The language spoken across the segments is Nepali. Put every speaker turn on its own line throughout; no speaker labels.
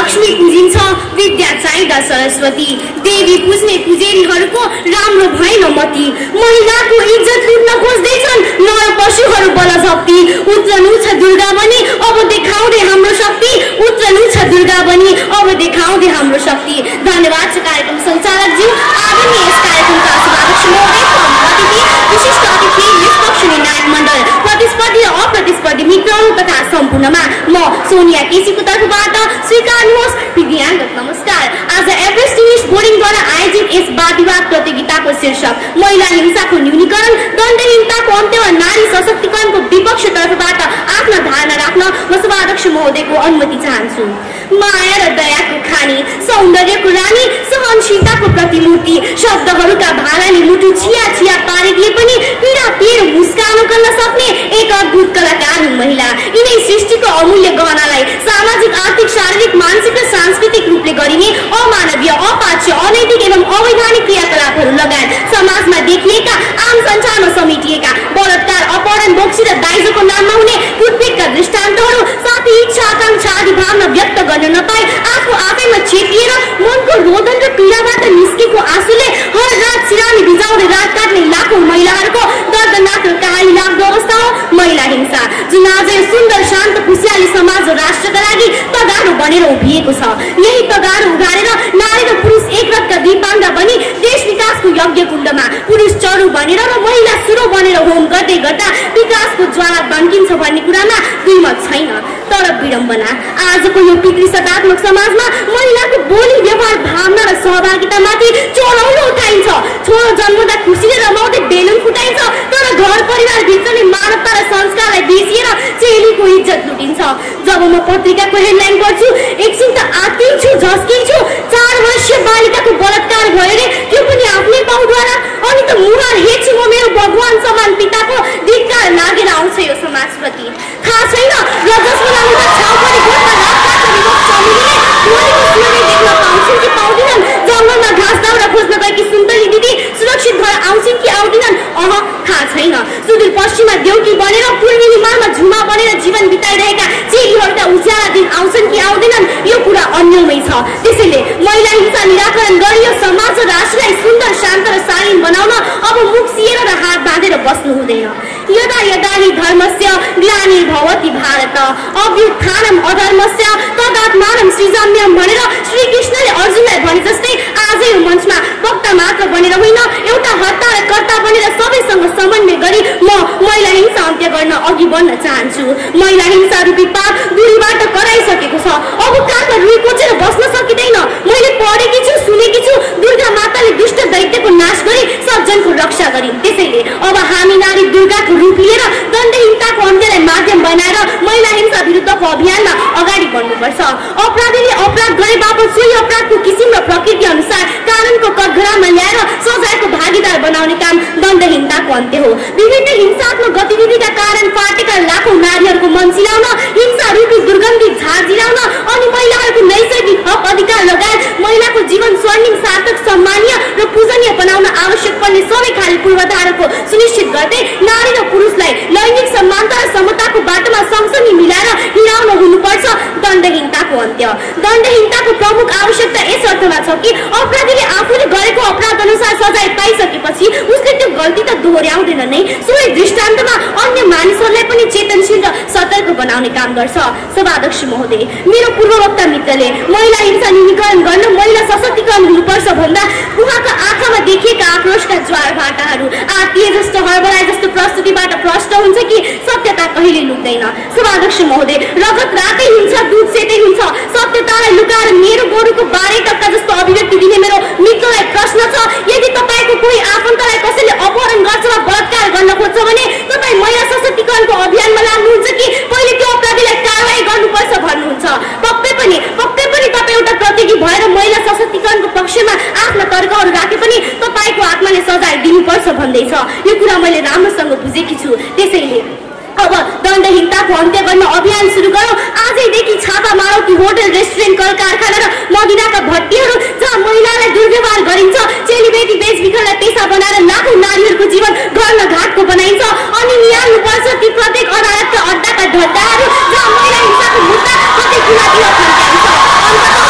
लक्ष्मी पूजिन्छ, विद्या चाहिँदा सरस्वती। देवी पुज्ने पुजेरीहरूको राम्रो भएन मती। महिलाको इज्जत लुट्न खोज्दैछन् नर पशुहरू बलजप्ती। उत्रनु छ दुर्गा बनी अब देखाउँदै हाम्रो शक्ति। उत्रनु छ दुर्गा बनी अब देखाउँदै हाम्रो शक्ति। धन्यवाद छ कार्यक्रम सञ्चालकज्यू। आगामी यस कार्यक्रमका सभाध्यक्ष महोदयको अतिथि, विशिष्ट अतिथि, निष्पक्ष निर्णायक मण्डल, प्रतिस्पर्धी र अप्रतिस्पर्धी मित्रहरू तथा सम्पूर्णमा म सोनिया केसीको तर्फबाट स्वीकार्नुहोस् विद्याङ्गत नमस्कार। आज एभरेस्ट इङ्ग्लिस बोर्डिङद्वारा आयोजित यस वाद विवाद प्रतियोगिताको शीर्षक महिला हिंसाको न्यूनीकरण, दण्डहीनताको अन्त्य वा नारी सशक्तिकरणको विपक्ष तर्फबाट आफ्ना धारणा राख्न म सभाध्यक्ष महोदयको अनुमति चाहन्छु। माया र दयाको खानी, सौन्दर्यको रानी, सहनशीलताको प्रतिमूर्ति, शब्दहरूका भालाले मुटु छिया छिया पारिदिए पनि पीडा पिएर मुस्कान गर्न सक्ने एक अद्भुत कलाकार हुन् महिला। यिनै सृष्टिको अमूल्य गहनालाई सामाजिक, आर्थिक, शारीरिक, मानसिक र सांस्कृतिक रूपले गरिने अमानवीय, अपाच्य, अनैतिक एवं अवैधानिक क्रियाकलापहरू लगायत समाजमा देखिएका, आम संसारमा समेटिएका बलात्कार, अपहरण, बोक्सी र दाइजोको नाममा हुने कुटपिटका दृष्टान्तहरू, साथै इच्छा, आकांक्षा आदि भावना व्यक्त गर्न नपाई आफू आफैमा चेपिएर मनको रोदन र पीडाबाट निस्केको आँसुले हर रात सिरानी भिजाउँदै रात काट्ने लाखौं महिलाहरूको दर्दनाक र कहानी लाग्दो अवस्था हो महिला हिंसा, जुन आज सुन्दर, शान्त, खुसियाली समाज र राष्ट्रका लागि तगारो बनेर उभिएको छ। यही तगारो उघारेर नारी र पुरुष एक रथका दीपाङ्गा बनी देश विकासको यज्ञ कुण्डमा पुरुष चरु बनेर र महिला सुरो बनेर होम गर्दै गर्दा विकासको ज्वाला बन्किन्छ भन्ने कुरामा दुई मत छैन। तर विडम्बना, आजको यो पितृसत्तात्मक समाजमा महिलाको बोली, व्यवहार, भावना र सहभागितामाथि चोरौलो उठाइन्छ। छोरो जन्मदा खुसीले रमाउँदै बेलुन फुटाइन्छ, तर घर परिवार भित्रले मानवता र संस्कारलाई बिर्सिएर चेलीको इज्जत लुटिन्छ। जब म पत्रिकाको हेडलाइन पढ्छु, एकछिन त आत्तिन्छु, झस्किन्छु। 4 वर्षीय बालिकाको बलात्कार भयो रे, त्यो पनि आफ्नै बाउद्वारा। अनि त मुहार हेर्छु म मेरो भगवान समान पिताको धिक्कार लागेर आउँछ यो समाजप्रति। थाहा छैन र जसको नाममा छाउपरी गोठमा रातकाट्ने विभक्त चमेलीले भोलिको सूर्य देख्न पाउँछन् कि पाउँदिनन्? जङ्गलमा घाँस दाउरा खोज्न गएकी सुन्तली दिदी सुरक्षित घर आउँछन् कि आउँदिनन्? थाहा छैन। सुदूर पश्चिममा देउकी बनेर, पूर्वी हिमालमा झुमा बनेर जीवन बिताइरहेका चेलीहरूका उज्याला दिन आउँछन् कि आउँदैनन्? यो कुरा अन्यमै छ। त्यसैले महिला हिंसा निराकरण गरियो समाज र राष्ट्रलाई सुन्दर, शान्त र शालीन बनाउन अब मुख सिएर र हात बाँधेर बस्नु हुँदैन। यदा यदा हि धर्मस्य ग्लानिर्भवति भारत अभ्युत्थानम् अधर्मस्य तदात्मानं सृजाम्यहम् भनेर श्रीकृष्णले अर्जुनलाई भने जस्तै आज यो मञ्चमा वक्ता मात्र बनेर होइन, एउटा हत्ता र कर्ता बनेर सबैसँग समन्वय गरी म महिला हिंसा अन्त्य गर्न अघि बढ्न चाहन्छु। महिला हिंसा रूपी पाप दूरीबाट कराइसकेको छ। अब काँधमा रुई कोचेर बस्न सकिँदैन। मैले पढेकी छु, सुनेकी छु, दुर्गा माताले दुष्ट दैत्यको नाश गरी सज्जनको रक्षा गरिन्। त्यसैले अब हामी नारी दुर्गाको रूप लिएर दण्डहीनताको अन्त्यलाई माध्यम बनाएर महिला हिंसा विरुद्धको अभियानमा अगाडि बढ्नुपर्छ। अपराधीले अपराध गरे बापत सोही अपराधको किसिम र प्रकृति अनुसार कानुनको कठघरामा ल्याएर सजायको भागीदार बनाउने काम दण्डहीनताको अन्त्य हो। विभिन्न हिंसात्मक गतिविधिका कारण फाटेका लाखौं नारीहरूको मन सिलाउन, हिंसा रूपी दुर्गन्धित झार जिराउन अनि महिलाहरूको नैसर्गिक हक अधिकार लगायत महिलाको जीवन स्वर्णिम, सार्थक, सम्मानीय र पूजनीय बनाउन आवश्यक पर्ने सबै खाली पूर्वाधारको सुनिश्चित गर्दै नारी र पुरुषलाई लैङ्गिक समानता र समताको बाटोमा सँगसँगै मिलाएर हिँडाउन हुनुपर्छ दण्डहीनताको अन्त्य। दण्डहीनताको प्रमुख आवश्यकता यस अर्थमा छ कि अपराधीले आफूले गरेको अपराध अनुसार सजाय पाइसकेपछि उसले त्यो गल्ती त दोहोर्याउँदैन नै, सोही दृष्टान्तमा अन्य मानिसहरूलाई पनि चेतनशील र सतर्क बनाउने काम गर्छ। सभाध्यक्ष महोदय, मेरो पूर्ववक्ता मित्रले महिला हिंसा न्यूनीकरण गर्न महिला सशक्तिकरण हुनुपर्छ भन्दा उहाँका आँखामा देखिएका आक्रोशका ज्वार भाटाहरू आत्तिए जस्तो, हडबडाए जस्तो प्रस्तुतिबाट प्रष्ट हुन्छ कि सत्यता कहिले लुक्दैन। सभाध्यक्ष महोदय, रगत रातै हुन्छ, दुध सेतै हुन्छ। सत्यतालाई लुकाएर मेरो गोरुको 12 टक्का जस्तो अभिव्यक्ति दिने मेरो मित्रलाई प्रश्न छ, यदि तपाईँको कोही आफन्तलाई कसैले अपहरण गर्छ वा बलात्कार गर्न खोज्छ भने तपाईँ महिला सशक्तिकरणको अभियानमा लाग्नुहुन्छ कि पहिले त्यो अपराधीलाई कारवाही गर्नुपर्छ भन्नुहुन्छ? पक्कै पनि तपाईँ एउटा प्रतियोगी भएर महिला सशक्तिकरणको पक्षमा आफ्ना तर्कहरू राखे पनि तपाईँको आत्माले सजाय दिनुपर्छ भन्दैछ। यो कुरा मैले राम्रोसँग बुझेकी छु। त्यसैले अब दण्डहीनताको अन्त्य गर्न अभियान सुरु गरौँ। आजैदेखि छापा मारौँ कि होटल, रेस्टुरेन्ट, कल कारखाना र मदिराका भट्टीहरू जहाँ महिलालाई दुर्व्यवहार गरिन्छ, चेलीबेटी बेचबिखनलाई पेसा बनाएर लाखौं नारीहरूको जीवन गर्न घाटको बनाइन्छ। अनि निहाल्नुपर्छ ती प्रत्येक अदालतका अड्डाका ढड्डाहरू जहाँ महिला हिंसाको मुद्दा कतै कुनातिर फर्किन्छ।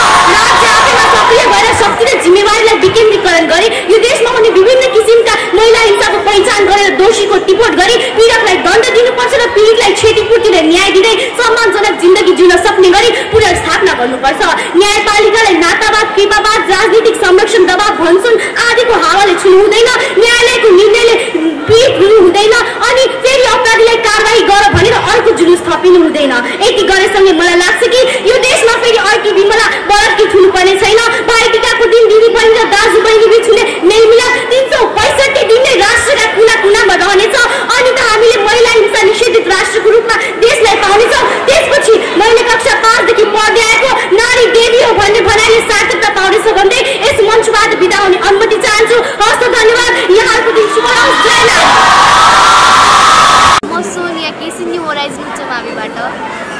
टिपोट गरी पीडकलाई दण्ड दिनुपर्छ र पीडितलाई क्षतिपूर्ति र न्याय दिँदै सम्मानजनक जिन्दगी जिउन सक्ने गरी पुनर्स्थापना गर्नुपर्छ। न्यायपालिकालाई नातावाद, कृपावाद, राजनीतिक संरक्षण, दबाव, भनसुन आदिको हावाले छुनु हुँदैन। न्यायालयको निर्णयले पीडित हुनु हुँदैन अनि फेरि अपराधीलाई कारबाही गर भनेर अर्को जुलुस थपिनु हुँदैन। यति गरेसँगै मलाई लाग्छ कि यो देशमा फेरि अर्की विमला बढाकित हुनुपर्ने छैन। भाइटिकाको दिन दिदी बहिनी र दाजु बहिनी बीच हुने मेलमिलाप 365 दिन नै राष्ट्रका कुना कुनामा रहनेछ अनि त हामीले महिला हिंसा निषेधित राष्ट्रको रूपमा देशलाई पाउनेछौँ। त्यसपछि मैले कक्षा 5 देखि पढ्दै आएको नारी देवी हो भन्ने भनाइले सार्थकता पाउनेछ भन्दै यस मञ्चबाट बिदा हुने अनुमति चाहन्छु। हस्त धन्यवाद। यहाँको दिन शुभ होस्। जय नारी।
म सोनिया केसी न्यू होराइजन उच्च माविबाट